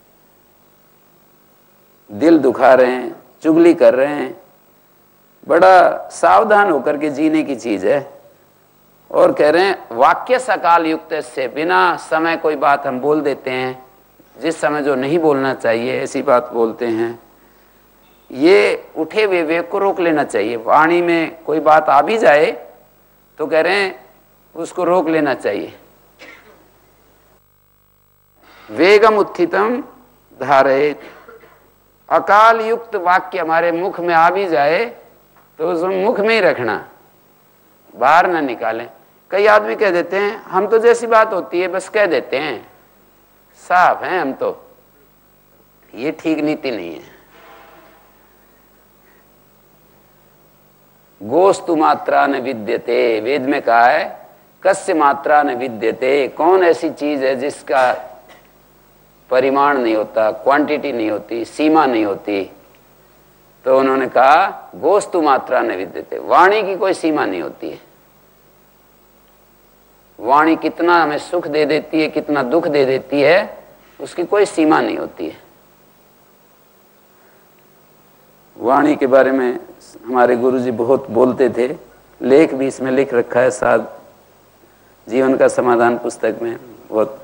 दिल दुखा रहे हैं, चुगली कर रहे हैं। बड़ा सावधान होकर के जीने की चीज है। और कह रहे हैं वाक्य सकाल युक्त से, बिना समय कोई बात हम बोल देते हैं, जिस समय जो नहीं बोलना चाहिए ऐसी बात बोलते हैं। ये उठे हुए वेग को रोक लेना चाहिए। वाणी में कोई बात आ भी जाए तो कह रहे हैं उसको रोक लेना चाहिए। वेगम उत्थितम धारयेत। अकाल युक्त वाक्य हमारे मुख में आ भी जाए तो उसको मुख में ही रखना, बाहर ना निकालें। कई आदमी कह देते हैं हम तो जैसी बात होती है बस कह देते हैं, साफ हैं हम तो। ये ठीक नीति नहीं है। गोस्तु मात्रा न विद्यते, वेद में कहा है कस्य मात्रा न विद्यते। कौन ऐसी चीज है जिसका परिमाण नहीं होता, क्वांटिटी नहीं होती, सीमा नहीं होती। तो उन्होंने कहा गोस्तु मात्रा न विद्यते, वाणी की कोई सीमा नहीं होती है। वाणी कितना हमें सुख दे देती है, कितना दुख दे देती है, उसकी कोई सीमा नहीं होती है। वाणी के बारे में हमारे गुरुजी बहुत बोलते थे, लेख भी इसमें लिख रखा है साथ जीवन का समाधान पुस्तक में। बहुत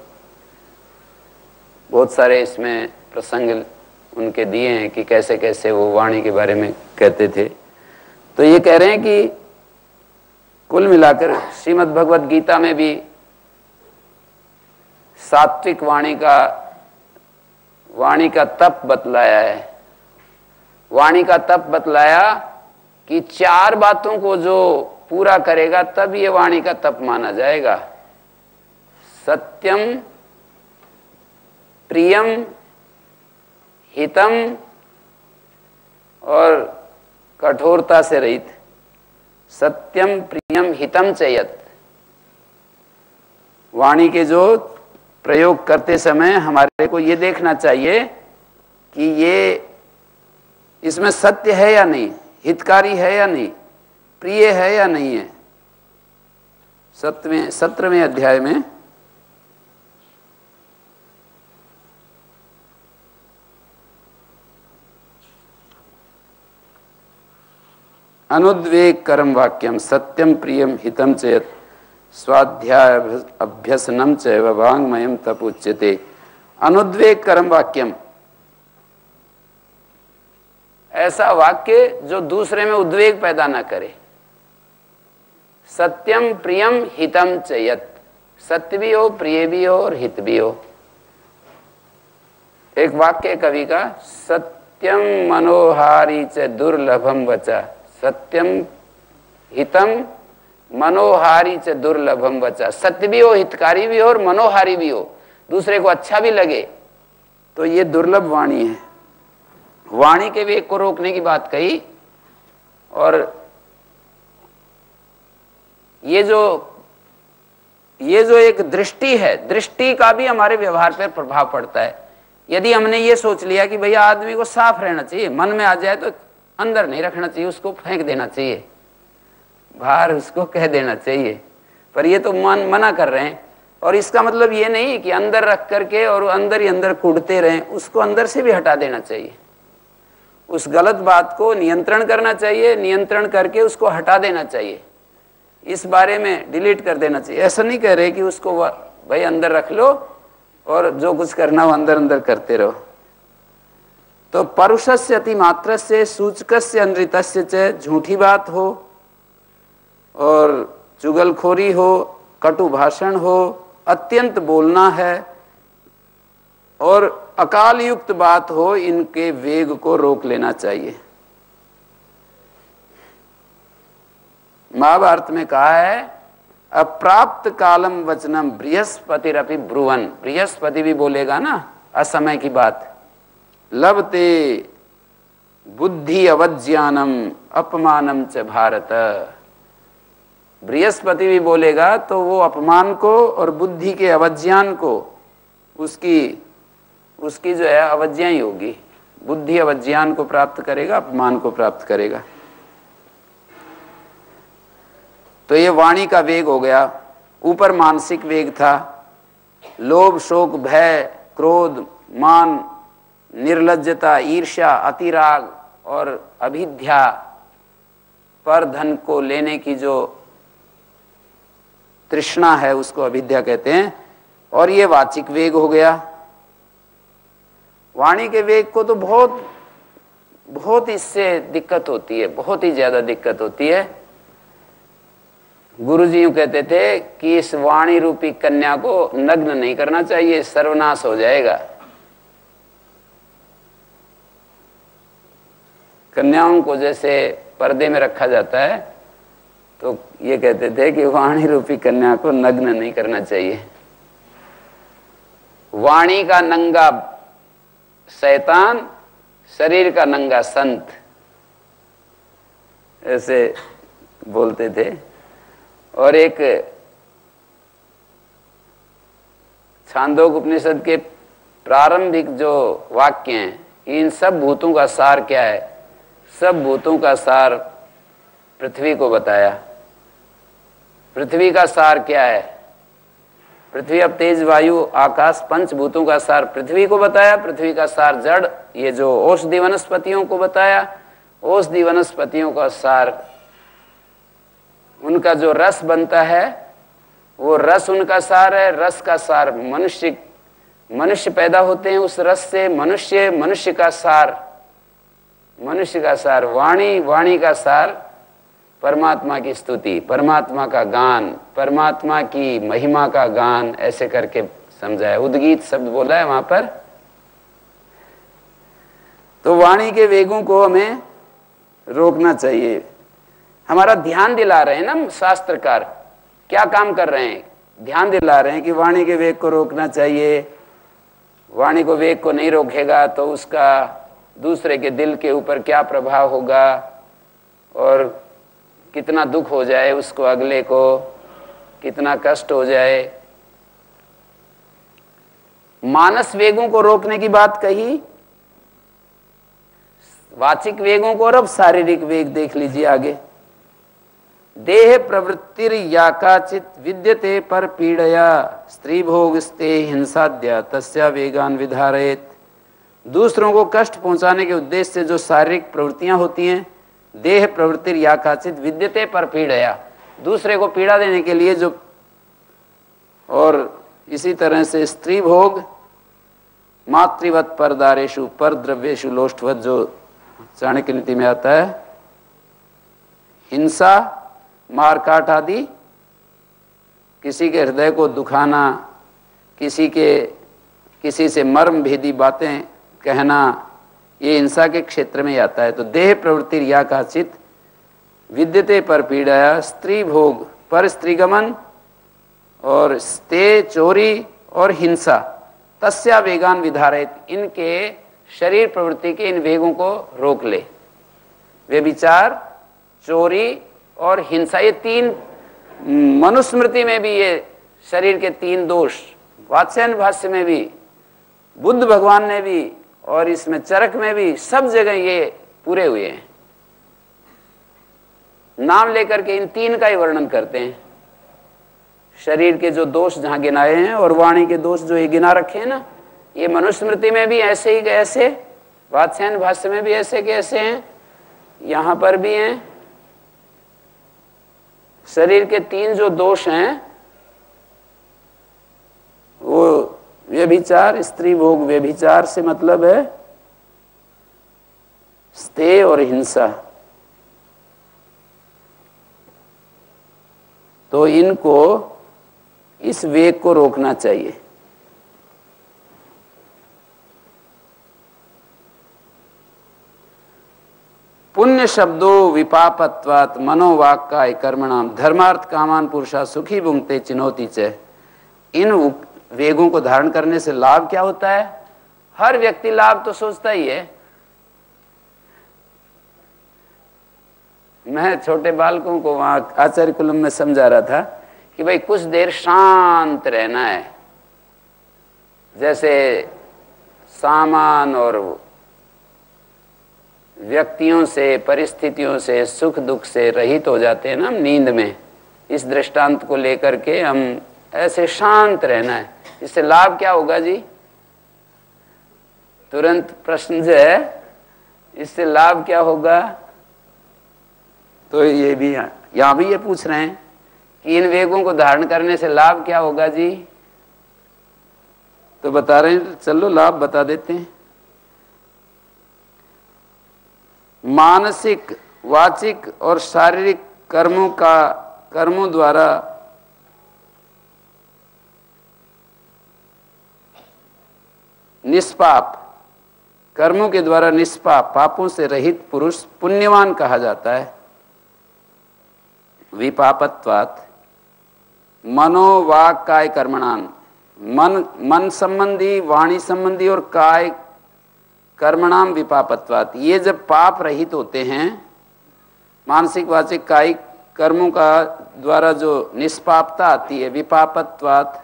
बहुत सारे इसमें प्रसंग उनके दिए हैं कि कैसे कैसे वो वाणी के बारे में कहते थे। तो ये कह रहे हैं कि कुल मिलाकर श्रीमद् भगवत गीता में भी सात्विक वाणी का वाणी का तप बतलाया है। वाणी का तप बतलाया कि चार बातों को जो पूरा करेगा तब ये वाणी का तप माना जाएगा। सत्यम, प्रियम, हितम और कठोरता से रहित। सत्यम, प्रियम, हितम च यत्। वाणी के जो प्रयोग करते समय हमारे को ये देखना चाहिए कि ये इसमें सत्य है या नहीं, हितकारी है या नहीं, प्रिय है या नहीं है। सत्रहवें सत्रहवें अध्याय में अनुद्वेग करम वाक्यम सत्यम प्रियम हितम चेत स्वाध्याय अभ्यसनम च वांग्मयम तपुच्यते। अनुद्वेग करम वाक्यम, ऐसा वाक्य जो दूसरे में उद्वेग पैदा ना करे। सत्यम, प्रियम, हितम च यत्। सत्य भी हो, प्रिय भी हो और हित भी हो। एक वाक्य कवि का, सत्यम मनोहारी च दुर्लभम वचा। सत्यम, हितम, मनोहारी च दुर्लभम वचा। सत्य भी हो, हितकारी भी हो और मनोहारी भी हो, दूसरे को अच्छा भी लगे, तो ये दुर्लभ वाणी है। वाणी के वेग को रोकने की बात कही। और ये जो ये जो एक दृष्टि है, दृष्टि का भी हमारे व्यवहार पर प्रभाव पड़ता है। यदि हमने ये सोच लिया कि भैया आदमी को साफ रहना चाहिए, मन में आ जाए तो अंदर नहीं रखना चाहिए, उसको फेंक देना चाहिए, बाहर उसको कह देना चाहिए, पर ये तो मन मना कर रहे हैं। और इसका मतलब ये नहीं कि अंदर रख करके और अंदर ही अंदर कूदते रहें, उसको अंदर से भी हटा देना चाहिए। उस गलत बात को नियंत्रण करना चाहिए, नियंत्रण करके उसको हटा देना चाहिए, इस बारे में डिलीट कर देना चाहिए। ऐसा नहीं कह रहे कि उसको भाई अंदर रख लो और जो कुछ करना हो अंदर अंदर करते रहो। तो परुषस्य अति मात्र से सूचकस्य अनृतस्य च, झूठी बात हो और चुगलखोरी हो, कटु भाषण हो, अत्यंत बोलना है और अकाल युक्त बात हो, इनके वेग को रोक लेना चाहिए। महाभारत में कहा है, अप्राप्त कालम वचनम बृहस्पतिरपि ब्रुवन। बृहस्पति भी बोलेगा ना असमय की बात। लभते बुद्धि अवज्ञानम अपमानम च भारत। बृहस्पति भी बोलेगा तो वो अपमान को और बुद्धि के अवज्ञान को, उसकी उसकी जो है अवज्ञा ही होगी। बुद्धि अवज्ञान को प्राप्त करेगा, अपमान को प्राप्त करेगा। तो ये वाणी का वेग हो गया। ऊपर मानसिक वेग था, लोभ, शोक, भय, क्रोध, मान, निर्लज्जता, ईर्ष्या, अतिराग और अभिध्या, पर धन को लेने की जो तृष्णा है उसको अभिध्या कहते हैं। और ये वाचिक वेग हो गया। वाणी के वेग को तो बहुत बहुत इससे दिक्कत होती है, बहुत ही ज्यादा दिक्कत होती है। गुरुजी यूं कहते थे कि इस वाणी रूपी कन्या को नग्न नहीं करना चाहिए, सर्वनाश हो जाएगा। कन्याओं को जैसे पर्दे में रखा जाता है, तो ये कहते थे कि वाणी रूपी कन्या को नग्न नहीं करना चाहिए। वाणी का नंगा शैतान, शरीर का नंगा संत, ऐसे बोलते थे। और एक छांदोग उपनिषद के प्रारंभिक जो वाक्य हैं, इन सब भूतों का सार क्या है? सब भूतों का सार पृथ्वी को बताया। पृथ्वी का सार क्या है? पृथ्वी अब तेज वायु आकाश पंचभूतों का सार पृथ्वी को बताया, पृथ्वी का सार जड़ ये जो औषधि वनस्पतियों को बताया, औषधि वनस्पतियों का सार उनका जो रस बनता है वो रस उनका सार है, रस का सार मनुष्य मनुष्य पैदा होते हैं उस रस से, मनुष्य मनुष्य का सार मनुष्य का सार वाणी, वाणी का सार परमात्मा की स्तुति, परमात्मा का गान, परमात्मा की महिमा का गान, ऐसे करके समझाया। उद्गीत शब्द बोला है वहां पर। तो वाणी के वेगों को हमें रोकना चाहिए। हमारा ध्यान दिला रहे हैं ना शास्त्रकार, क्या काम कर रहे हैं, ध्यान दिला रहे हैं कि वाणी के वेग को रोकना चाहिए। वाणी को वेग को नहीं रोकेगा तो उसका दूसरे के दिल के ऊपर क्या प्रभाव होगा और कितना दुख हो जाए उसको, अगले को कितना कष्ट हो जाए। मानस वेगों को रोकने की बात कही, वाचिक वेगों को, और अब शारीरिक वेग देख लीजिए आगे। देह प्रवृत्तिर या काचित विद्यते पर पीड़या स्त्री भोगस्ते हिंसाद्या तस्या वेगान विधारयेत। दूसरों को कष्ट पहुंचाने के उद्देश्य से जो शारीरिक प्रवृत्तियां होती हैं, देह प्रवृत्तिर या काचित विद्यते पर पीड़या, दूसरे को पीड़ा देने के लिए जो, और इसी तरह से स्त्री भोग मातृवत परदारेशु पर द्रव्येशु लोष्टवत, जो चाणक्य नीति में आता है, हिंसा मारकाट आदि, किसी के हृदय को दुखाना, किसी के किसी से मर्म भेदी बातें कहना, ये हिंसा के क्षेत्र में आता है। तो देह प्रवृत्ति या काचित विद्यते पर पीड़ाया, स्त्री भोग पर स्त्रीगमन, और स्ते चोरी और हिंसा, तस्या वेगान विधारित, इनके शरीर प्रवृत्ति के इन वेगों को रोक ले। वे विचार, चोरी और हिंसा, ये तीन मनुस्मृति में भी ये शरीर के तीन दोष, वात्स्यायन भाष्य में भी, बुद्ध भगवान ने भी, और इसमें चरक में भी, सब जगह ये पूरे हुए हैं। नाम लेकर के इन तीन का ही वर्णन करते हैं। शरीर के जो दोष जहां गिनाए हैं और वाणी के दोष जो ये गिना रखे हैं ना, ये मनुस्मृति में भी ऐसे ही ऐसे, वात्स्यायन भाष्य में भी ऐसे के ऐसे हैं, यहां पर भी हैं। शरीर के तीन जो दोष हैं वो व्यभिचार, स्त्री भोग, व्यभिचार से मतलब है स्ते और हिंसा। तो इनको, इस वेग को रोकना चाहिए। पुण्य शब्दो विपापत्वात् मनोवाक काय कर्मणाम धर्मार्थ कामान पुरुषा सुखी भुंक्ते चिनोती च। इन वेगों को धारण करने से लाभ क्या होता है? हर व्यक्ति लाभ तो सोचता ही है। मैं छोटे बालकों को वहां आचार्य कुलम में समझा रहा था कि भाई कुछ देर शांत रहना है, जैसे सामान और व्यक्तियों से, परिस्थितियों से, सुख दुख से रहित हो जाते हैं ना हम नींद में। इस दृष्टांत को लेकर के हम ऐसे शांत रहना है। इससे लाभ क्या होगा जी? तुरंत प्रश्न जो है, इससे लाभ क्या होगा? तो ये भी यहां भी ये पूछ रहे हैं कि इन वेगों को धारण करने से लाभ क्या होगा जी? तो बता रहे हैं, चलो लाभ बता देते हैं। मानसिक, वाचिक और शारीरिक कर्मों का कर्मों द्वारा निष्पाप, कर्मों के द्वारा निष्पाप, पापों से रहित पुरुष पुण्यवान कहा जाता है। विपापत्वात् मनोवाक काय कर्मणान, मन मन संबंधी, वाणी संबंधी और काय कर्मणाम विपापत्वात्, ये जब पाप रहित होते हैं, मानसिक वाचिक कायिक कर्मों का द्वारा जो निष्पापता आती है, विपापत्वात्,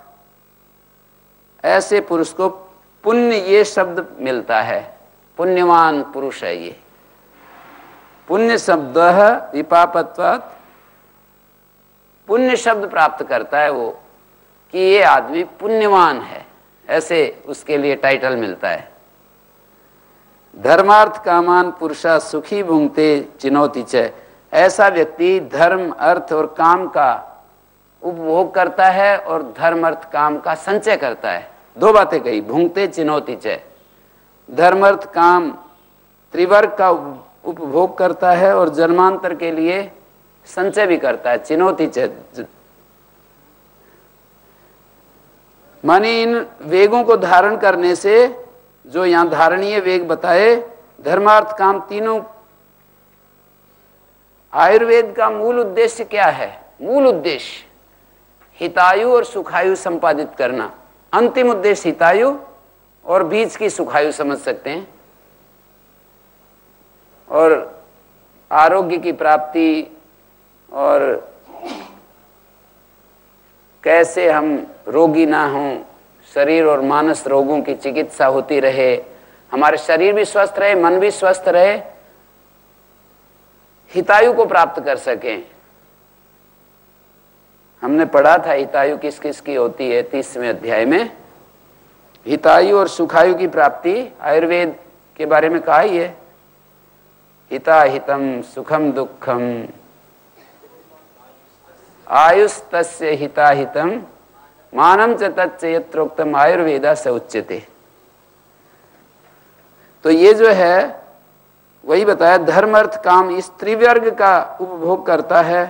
ऐसे पुरुष को पुण्य ये शब्द मिलता है। पुण्यवान पुरुष है ये। पुण्य शब्द विपापत्वात्, पुण्य शब्द प्राप्त करता है वो। कि ये आदमी पुण्यवान है, ऐसे उसके लिए टाइटल मिलता है। धर्मार्थ कामान पुरुषा सुखी भुंगते चिनौती च, ऐसा व्यक्ति धर्म अर्थ और काम का उपभोग करता है और धर्म अर्थ काम का संचय करता है। दो बातें कही, भुंगते चिनौती च, धर्म अर्थ काम त्रिवर्ग का उपभोग करता है और जन्मांतर के लिए संचय भी करता है। चिनौती च माने इन वेगों को धारण करने से, जो यहां धारणीय वेग बताए, धर्मार्थ काम तीनों। आयुर्वेद का मूल उद्देश्य क्या है? मूल उद्देश्य हितायु और सुखायु संपादित करना। अंतिम उद्देश्य हितायु और बीच की सुखायु समझ सकते हैं। और आरोग्य की प्राप्ति और कैसे हम रोगी ना हों, शरीर और मानस रोगों की चिकित्सा होती रहे, हमारे शरीर भी स्वस्थ रहे, मन भी स्वस्थ रहे, हितायु को प्राप्त कर सकें। हमने पढ़ा था हितायु किस किस की होती है तीसवें अध्याय में। हितायु और सुखायु की प्राप्ति आयुर्वेद के बारे में कहा ही है। हिता हितम सुखम दुखम आयुस्तस्य हिता हितम मानम च तच्च यत्रोक्तम आयुर्वेदा स उच्यते। तो ये जो है वही बताया, धर्म अर्थ काम इस त्रिवर्ग का उपभोग करता है।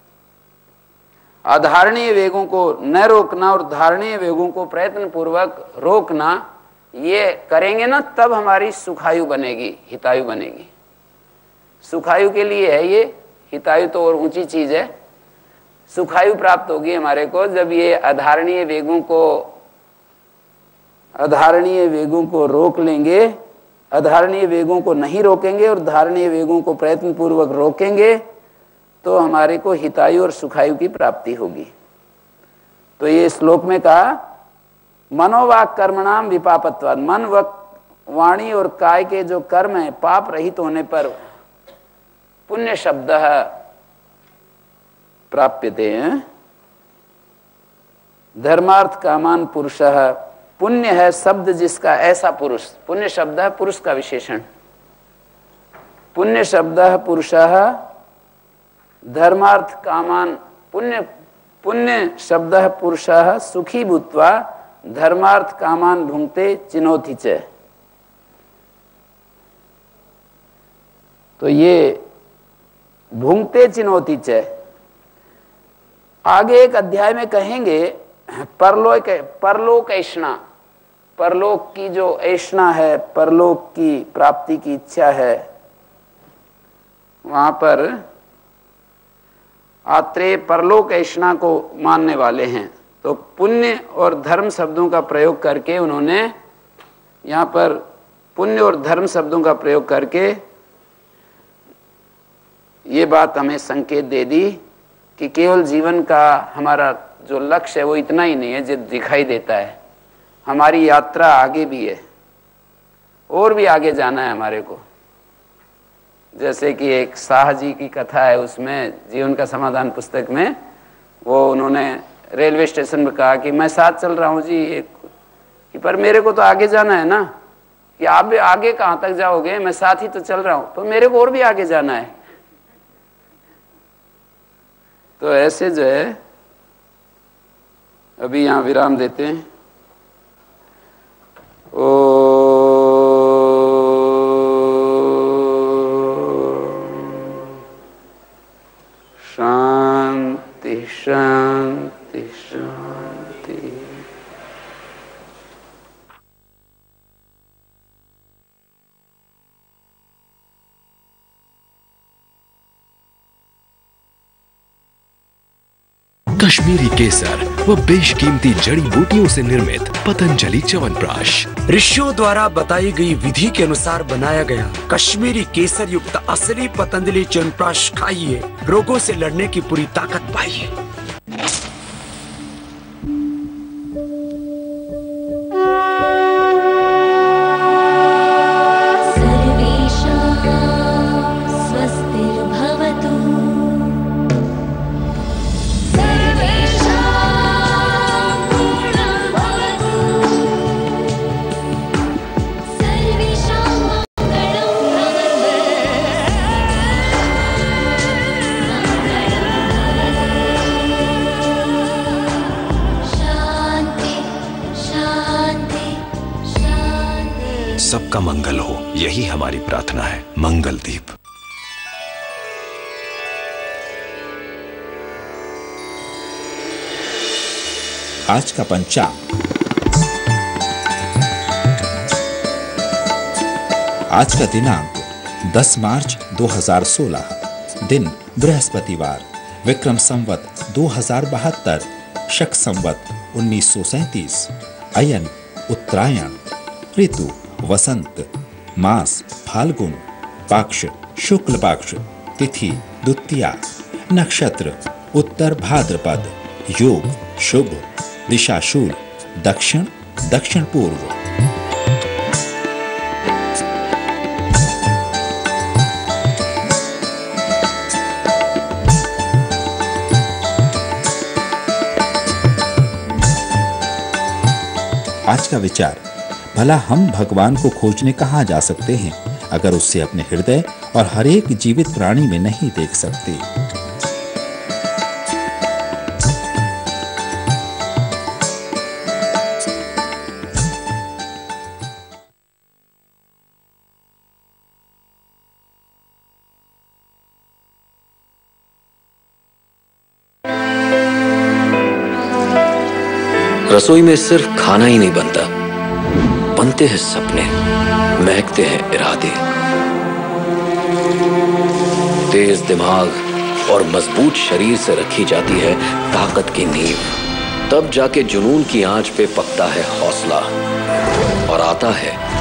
अधारणीय वेगों को न रोकना और धारणीय वेगों को प्रयत्न पूर्वक रोकना, ये करेंगे ना तब हमारी सुखायु बनेगी, हितायु बनेगी। सुखायु के लिए है ये, हितायु तो और ऊंची चीज है। सुखायु प्राप्त होगी हमारे को जब ये अधारणीय वेगों को अधारणीय वेगों को रोक लेंगे, अधारणीय वेगों को नहीं रोकेंगे और धारणीय वेगों को प्रयत्न पूर्वक रोकेंगे तो हमारे को हितायु और सुखायु की प्राप्ति होगी। तो ये श्लोक में कहा, मनोवाक कर्मणाम विपापत्वाद, मन व वाणी और काय के जो कर्म है पाप रहित होने पर पुण्य शब्द प्राप्यते हैं। धर्मार्थ कामान पुरुषः, पुण्य है शब्द जिसका ऐसा पुरुष, पुण्य शब्द है पुरुष का विशेषण। पुण्य शब्द पुरुषः धर्मार्थ कामान, पुण्य पुण्य शब्द पुरुषः सुखी भूत्वा धर्मार्थ कामान भुंक्ते चिनौति च। तो ये भुंक्ते चिनौति च आगे एक अध्याय में कहेंगे। परलोक परलोक ऐष्णा, परलोक की जो ऐष्णा है, परलोक की प्राप्ति की इच्छा है, वहां पर आत्रेय परलोक ऐष्णा को मानने वाले हैं। तो पुण्य और धर्म शब्दों का प्रयोग करके उन्होंने यहाँ पर पुण्य और धर्म शब्दों का प्रयोग करके ये बात हमें संकेत दे दी कि केवल जीवन का हमारा जो लक्ष्य है वो इतना ही नहीं है जो दिखाई देता है। हमारी यात्रा आगे भी है और भी आगे जाना है हमारे को। जैसे कि एक शाह जी की कथा है, उसमें जीवन का समाधान पुस्तक में वो उन्होंने रेलवे स्टेशन पर कहा कि मैं साथ चल रहा हूँ जी, एक कि पर मेरे को तो आगे जाना है ना, कि आप भी आगे कहाँ तक जाओगे, मैं साथ ही तो चल रहा हूँ, तो मेरे को और भी आगे जाना है। तो ऐसे जो है अभी यहाँ विराम देते हैं। ओ शांति शांति शांति। कश्मीरी केसर व बेशकीमती जड़ी बूटियों से निर्मित पतंजलि च्यवनप्राश ऋषियों द्वारा बताई गई विधि के अनुसार बनाया गया कश्मीरी केसर युक्त असली पतंजलि च्यवनप्राश खाइए, रोगों से लड़ने की पूरी ताकत पाइए। सर्वेषां सबका मंगल हो, यही हमारी प्रार्थना है। मंगल दीप। आज का पंचांग। आज का दिनांक दस मार्च दो हज़ार सोलह, दिन बृहस्पतिवार, विक्रम संवत दो हज़ार बहत्तर, शक संवत उन्नीस सौ सैंतीस, अयन उत्तरायण, ऋतु वसंत, मास फाल्गुन, पक्ष शुक्ल पक्ष, तिथि द्वितीया, नक्षत्र उत्तर भाद्रपद, योग शुभ, दिशा शूल, दक्षिण दक्षिण पूर्व। आज का विचार। भला हम भगवान को खोजने कहाँ जा सकते हैं अगर उससे अपने हृदय और हर एक जीवित प्राणी में नहीं देख सकते। रसोई में सिर्फ खाना ही नहीं बनता, बनते हैं सपने, महकते हैं इरादे। तेज दिमाग और मजबूत शरीर से रखी जाती है ताकत की नींव। तब जाके जुनून की आंच पे पकता है हौसला और आता है